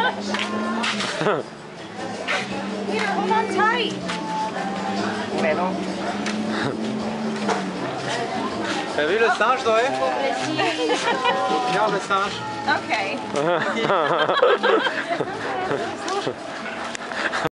Peter, hold on tight. Mais non. T'as vu le singe, toi? Regarde le singe. Okay.